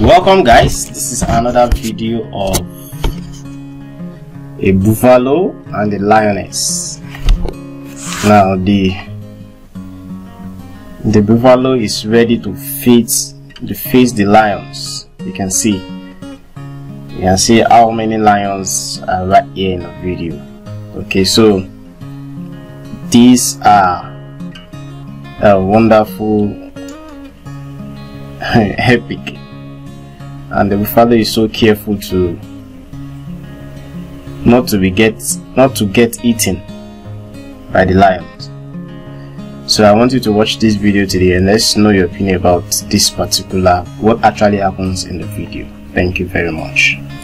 Welcome guys, this is another video of a buffalo and a lioness. Now the buffalo is ready to face the lions. You can see how many lions are right here in the video. Okay, so these are wonderful epic, and the buffalo is so careful to not to get eaten by the lions. So I want you to watch this video today and let's know your opinion about this particular, what actually happens in the video. Thank you very much.